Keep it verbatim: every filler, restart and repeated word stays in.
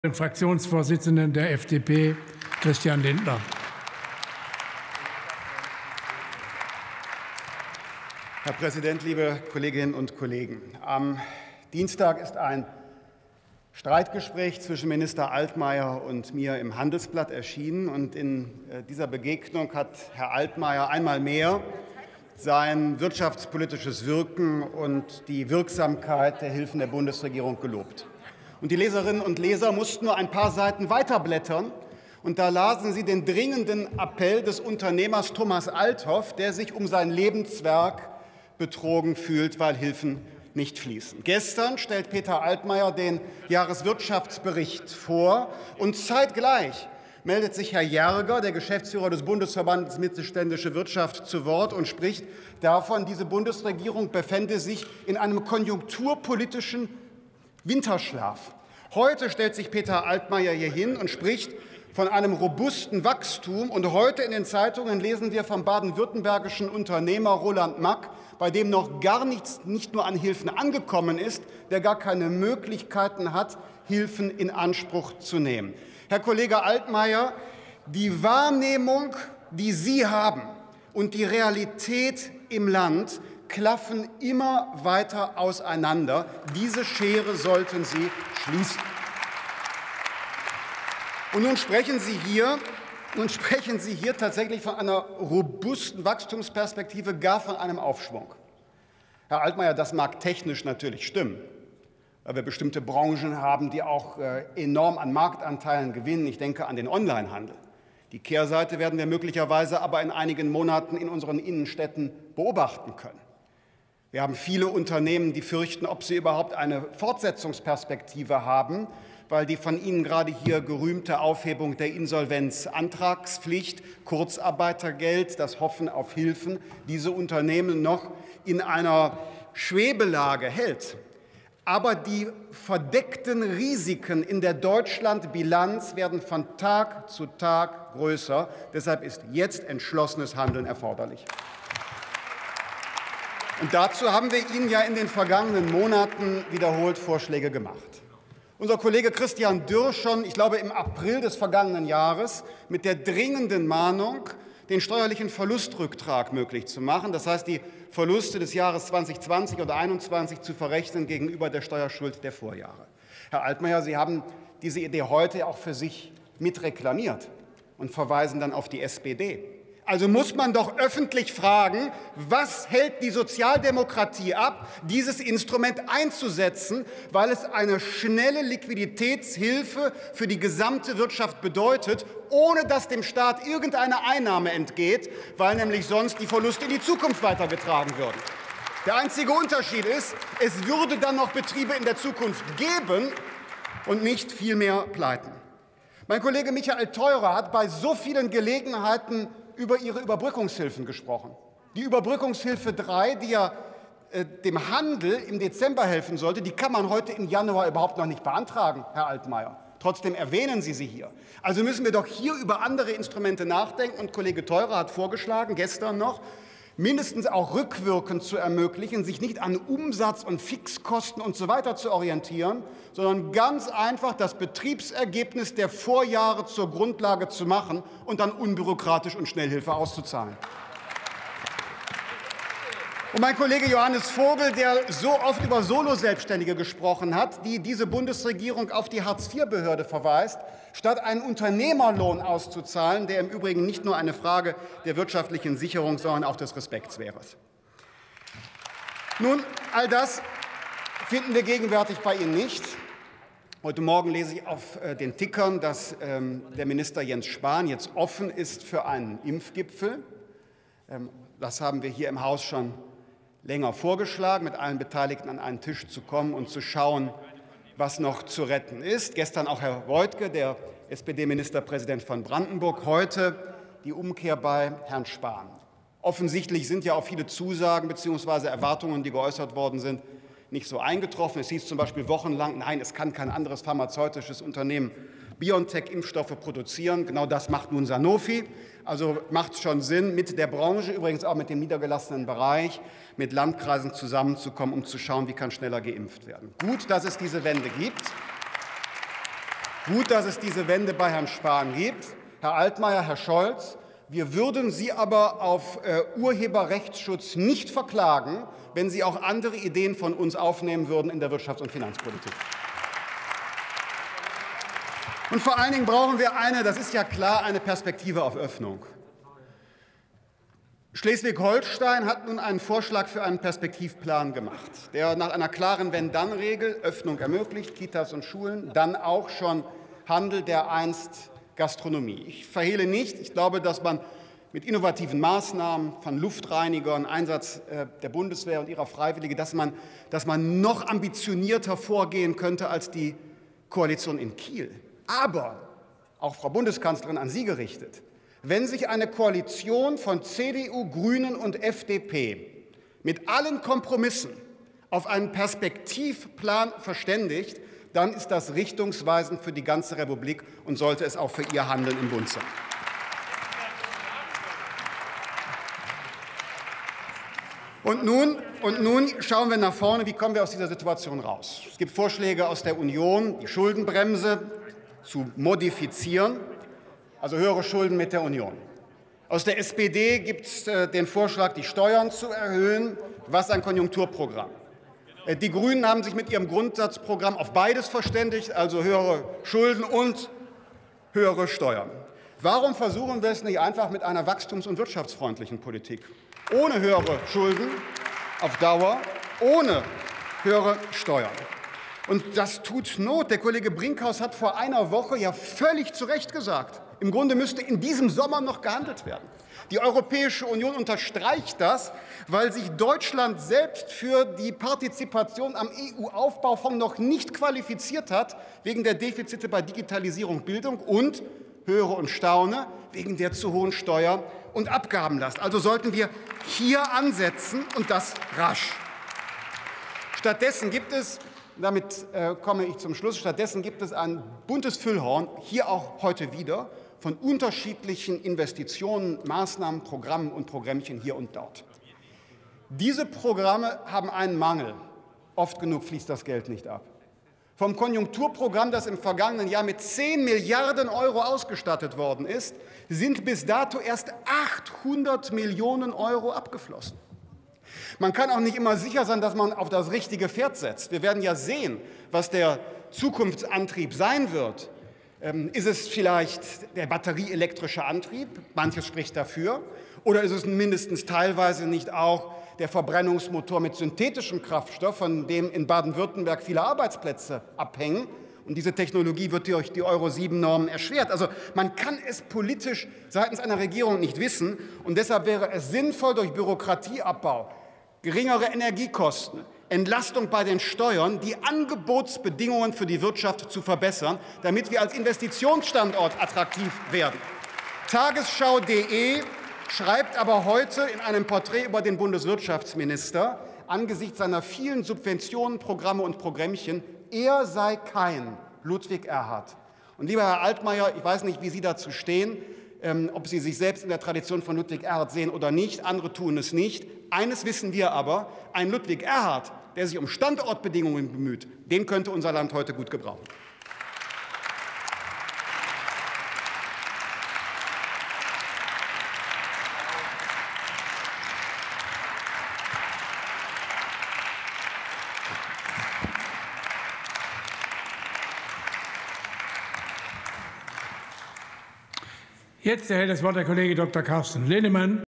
Den Fraktionsvorsitzenden der F D P, Christian Lindner. Herr Präsident, liebe Kolleginnen und Kollegen! Am Dienstag ist ein Streitgespräch zwischen Minister Altmaier und mir im Handelsblatt erschienen. Und in dieser Begegnung hat Herr Altmaier einmal mehr sein wirtschaftspolitisches Wirken und die Wirksamkeit der Hilfen der Bundesregierung gelobt. Und die Leserinnen und Leser mussten nur ein paar Seiten weiterblättern. Und da lasen sie den dringenden Appell des Unternehmers Thomas Althoff, der sich um sein Lebenswerk betrogen fühlt, weil Hilfen nicht fließen. Gestern stellt Peter Altmaier den Jahreswirtschaftsbericht vor. Und zeitgleich meldet sich Herr Järger, der Geschäftsführer des Bundesverbandes Mittelständische Wirtschaft, zu Wort und spricht davon, diese Bundesregierung befände sich in einem konjunkturpolitischen Winterschlaf. Heute stellt sich Peter Altmaier hier hin und spricht von einem robusten Wachstum. Und heute in den Zeitungen lesen wir vom baden-württembergischen Unternehmer Roland Mack, bei dem noch gar nichts, nicht nur an Hilfen angekommen ist, der gar keine Möglichkeiten hat, Hilfen in Anspruch zu nehmen. Herr Kollege Altmaier, die Wahrnehmung, die Sie haben, und die Realität im Land klaffen immer weiter auseinander. Diese Schere sollten Sie schließen. Und nun sprechen Sie hier, nun sprechen Sie hier tatsächlich von einer robusten Wachstumsperspektive, gar von einem Aufschwung. Herr Altmaier, das mag technisch natürlich stimmen, weil wir bestimmte Branchen haben, die auch enorm an Marktanteilen gewinnen. Ich denke an den Onlinehandel. Die Kehrseite werden wir möglicherweise aber in einigen Monaten in unseren Innenstädten beobachten können. Wir haben viele Unternehmen, die fürchten, ob sie überhaupt eine Fortsetzungsperspektive haben, weil die von Ihnen gerade hier gerühmte Aufhebung der Insolvenzantragspflicht, Kurzarbeitergeld, das Hoffen auf Hilfen, diese Unternehmen noch in einer Schwebelage hält. Aber die verdeckten Risiken in der Deutschlandbilanz werden von Tag zu Tag größer. Deshalb ist jetzt entschlossenes Handeln erforderlich. Und dazu haben wir Ihnen ja in den vergangenen Monaten wiederholt Vorschläge gemacht. Unser Kollege Christian Dürr schon, ich glaube im April des vergangenen Jahres, mit der dringenden Mahnung, den steuerlichen Verlustrücktrag möglich zu machen. Das heißt, die Verluste des Jahres zweitausendzwanzig oder zweitausendeinundzwanzig zu verrechnen gegenüber der Steuerschuld der Vorjahre. Herr Altmaier, Sie haben diese Idee heute auch für sich mitreklamiert und verweisen dann auf die S P D. Also muss man doch öffentlich fragen, was hält die Sozialdemokratie ab, dieses Instrument einzusetzen, weil es eine schnelle Liquiditätshilfe für die gesamte Wirtschaft bedeutet, ohne dass dem Staat irgendeine Einnahme entgeht, weil nämlich sonst die Verluste in die Zukunft weitergetragen würden. Der einzige Unterschied ist, es würde dann noch Betriebe in der Zukunft geben und nicht viel mehr Pleiten. Mein Kollege Michael Theurer hat bei so vielen Gelegenheiten über Ihre Überbrückungshilfen gesprochen. Die Überbrückungshilfe drei, die ja äh, dem Handel im Dezember helfen sollte, die kann man heute im Januar überhaupt noch nicht beantragen, Herr Altmaier. Trotzdem erwähnen Sie sie hier. Also müssen wir doch hier über andere Instrumente nachdenken. Und Kollege Theurer hat vorgeschlagen, gestern noch, mindestens auch rückwirkend zu ermöglichen, sich nicht an Umsatz und Fixkosten und so weiter zu orientieren, sondern ganz einfach das Betriebsergebnis der Vorjahre zur Grundlage zu machen und dann unbürokratisch und schnell Hilfe auszuzahlen. Und mein Kollege Johannes Vogel, der so oft über Solo-Selbstständige gesprochen hat, die diese Bundesregierung auf die Hartz vier Behörde verweist, statt einen Unternehmerlohn auszuzahlen, der im Übrigen nicht nur eine Frage der wirtschaftlichen Sicherung, sondern auch des Respekts wäre. Nun, all das finden wir gegenwärtig bei Ihnen nicht. Heute Morgen lese ich auf den Tickern, dass ähm, der Minister Jens Spahn jetzt offen ist für einen Impfgipfel. Ähm, das haben wir hier im Haus schon länger vorgeschlagen, mit allen Beteiligten an einen Tisch zu kommen und zu schauen, was noch zu retten ist. Gestern auch Herr Woidke, der S P D-Ministerpräsident von Brandenburg, heute die Umkehr bei Herrn Spahn. Offensichtlich sind ja auch viele Zusagen bzw. Erwartungen, die geäußert worden sind, nicht so eingetroffen. Es hieß zum Beispiel wochenlang, nein, es kann kein anderes pharmazeutisches Unternehmen BioNTech-Impfstoffe produzieren. Genau das macht nun Sanofi. Also macht es schon Sinn, mit der Branche, übrigens auch mit dem niedergelassenen Bereich, mit Landkreisen zusammenzukommen, um zu schauen, wie kann schneller geimpft werden. Gut, dass es diese Wende gibt. Gut, dass es diese Wende bei Herrn Spahn gibt. Herr Altmaier, Herr Scholz, wir würden Sie aber auf äh, Urheberrechtsschutz nicht verklagen, wenn Sie auch andere Ideen von uns aufnehmen würden in der Wirtschafts- und Finanzpolitik. Und vor allen Dingen brauchen wir eine, das ist ja klar, eine Perspektive auf Öffnung. Schleswig-Holstein hat nun einen Vorschlag für einen Perspektivplan gemacht, der nach einer klaren Wenn-Dann-Regel Öffnung ermöglicht, Kitas und Schulen, dann auch schon Handel der einst Gastronomie. Ich verhehle nicht, ich glaube, dass man mit innovativen Maßnahmen von Luftreinigern, Einsatz der Bundeswehr und ihrer Freiwilligen, dass man, dass man noch ambitionierter vorgehen könnte als die Koalition in Kiel. Aber, auch Frau Bundeskanzlerin an Sie gerichtet, wenn sich eine Koalition von C D U, Grünen und F D P mit allen Kompromissen auf einen Perspektivplan verständigt, dann ist das richtungsweisend für die ganze Republik und sollte es auch für Ihr Handeln im Bund sein. Und nun, und nun schauen wir nach vorne, wie kommen wir aus dieser Situation raus? Es gibt Vorschläge aus der Union, die Schuldenbremse zu modifizieren, also höhere Schulden mit der Union. Aus der S P D gibt es äh, den Vorschlag, die Steuern zu erhöhen, was ein Konjunkturprogramm. Äh, die Grünen haben sich mit ihrem Grundsatzprogramm auf beides verständigt, also höhere Schulden und höhere Steuern. Warum versuchen wir es nicht einfach mit einer wachstums- und wirtschaftsfreundlichen Politik? Ohne höhere Schulden auf Dauer, ohne höhere Steuern. Und das tut Not. Der Kollege Brinkhaus hat vor einer Woche ja völlig zu Recht gesagt, im Grunde müsste in diesem Sommer noch gehandelt werden. Die Europäische Union unterstreicht das, weil sich Deutschland selbst für die Partizipation am E U-Aufbaufonds noch nicht qualifiziert hat, wegen der Defizite bei Digitalisierung, Bildung und, höre und staune, wegen der zu hohen Steuer- und Abgabenlast. Also sollten wir hier ansetzen, und das rasch. Stattdessen gibt es, damit äh, komme ich zum Schluss, stattdessen gibt es ein buntes Füllhorn, hier auch heute wieder, von unterschiedlichen Investitionen, Maßnahmen, Programmen und Programmchen hier und dort. Diese Programme haben einen Mangel. Oft genug fließt das Geld nicht ab. Vom Konjunkturprogramm, das im vergangenen Jahr mit zehn Milliarden Euro ausgestattet worden ist, sind bis dato erst achthundert Millionen Euro abgeflossen. Man kann auch nicht immer sicher sein, dass man auf das richtige Pferd setzt. Wir werden ja sehen, was der Zukunftsantrieb sein wird. Ist es vielleicht der batterieelektrische Antrieb? Manches spricht dafür. Oder ist es mindestens teilweise nicht auch der Verbrennungsmotor mit synthetischem Kraftstoff, von dem in Baden-Württemberg viele Arbeitsplätze abhängen? Und diese Technologie wird durch die Euro sieben Normen erschwert. Also man kann es politisch seitens einer Regierung nicht wissen. Und deshalb wäre es sinnvoll, durch Bürokratieabbau, geringere Energiekosten, Entlastung bei den Steuern, die Angebotsbedingungen für die Wirtschaft zu verbessern, damit wir als Investitionsstandort attraktiv werden. Tagesschau punkt de schreibt aber heute in einem Porträt über den Bundeswirtschaftsminister, angesichts seiner vielen Subventionen, Programme und Programmchen, er sei kein Ludwig Erhard. Und lieber Herr Altmaier, ich weiß nicht, wie Sie dazu stehen, ähm, ob Sie sich selbst in der Tradition von Ludwig Erhard sehen oder nicht. Andere tun es nicht. Eines wissen wir aber, ein Ludwig Erhard, der sich um Standortbedingungen bemüht, den könnte unser Land heute gut gebrauchen. Jetzt erhält das Wort der Kollege Doktor Carsten Linnemann.